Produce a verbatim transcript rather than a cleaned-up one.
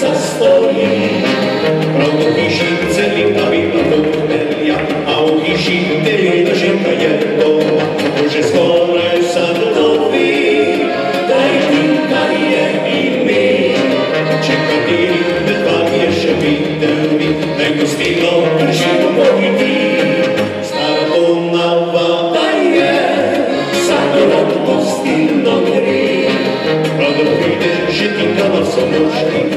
stojí. Proto píším celým navým a koupelja, a u píším tedy naženka je to, že skore sa doví, daj tinka je i my. Čeka tým, dva ješe videovi, nego stilo držimo pohybí. Stara to navada je, sa do radnosti nogrí. Proto príde, že tinka vás oboží,